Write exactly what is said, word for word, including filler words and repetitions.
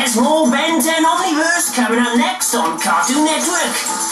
There's more Ben ten Omniverse coming up next on Cartoon Network.